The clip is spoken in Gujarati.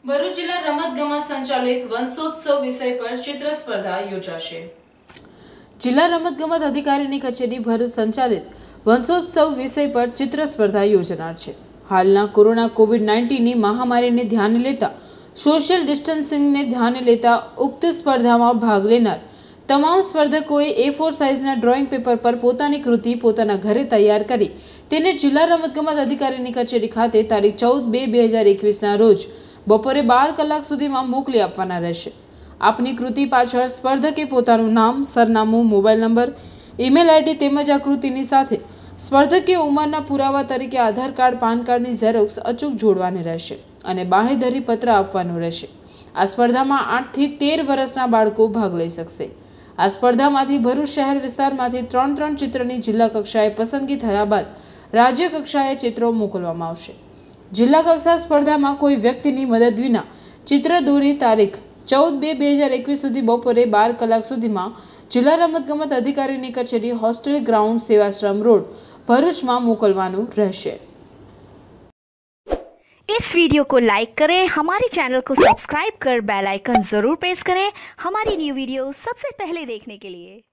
ભરૂચ જિલ્લા રમતગમત સંચાલિત વંશોત્સવ વિષય પર ચિત્ર સ્પર્ધા યોજાશે। જિલ્લા રમતગમત અધિકારીની કચેરી ભરૂચ સંચાલિત વંશોત્સવ વિષય પર ચિત્ર સ્પર્ધા યોજનાર છે। હાલના કોરોના કોવિડ-19ની મહામારીને ધ્યાને લેતા સોશિયલ ડિસ્ટન્સિંગને ધ્યાને લેતા ઉક્ત સ્પર્ધામાં ભાગ લેનાર તમામ સ્પર્ધકોએ A4 સાઇઝના ડ્રોઈંગ પેપર પર પોતાની કૃતિ પોતાના ઘરે તૈયાર કરી તેને જિલ્લા રમતગમત અધિકારીની કચેરી ખાતે તારીખ 14/2/2021ના રોજ બપોરે 12 કલાક સુધીમાં મોકલી આપવાના રહેશે। આપની કૃતિ પાછળ સ્પર્ધકે પોતાનું નામ, સરનામું, મોબાઈલ નંબર, ઈમેલ આઈડી તેમજ આ કૃતિની સાથે સ્પર્ધકીય ઉંમરના પુરાવા તરીકે આધાર કાર્ડ, પાન કાર્ડની ઝેરોક્સ અચૂક જોડવાની રહેશે અને બાંહેધરી પત્ર આપવાનું રહેશે। આ સ્પર્ધામાં 8 થી 13 વર્ષના બાળકો ભાગ લઈ શકશે। આ સ્પર્ધામાંથી ભરૂચ શહેર વિસ્તારમાંથી 3 ચિત્રની જિલ્લા કક્ષાએ પસંદગી થયા બાદ રાજ્ય કક્ષાએ ચિત્રો મોકલવામાં આવશે। જિલ્લા કક્ષા સ્પર્ધામાં કોઈ વ્યક્તિની મદદ વિના ચિત્ર દોરી તારીખ 14/2/2021 સુધી બપોરે 12 કલાક સુધીમાં જિલ્લા રમતગમત અધિકારીની કચેરી, હોસ્ટેલ ગ્રાઉન્ડ, સેવાશ્રમ રોડ, ભરૂચમાં મોકલવાનું રહેશે। इस वीडियो को लाइक करें, हमारे चैनल को सब्सक्राइब कर बेल आइकन जरूर प्रेस करें हमारी न्यू वीडियो सबसे पहले देखने के लिए।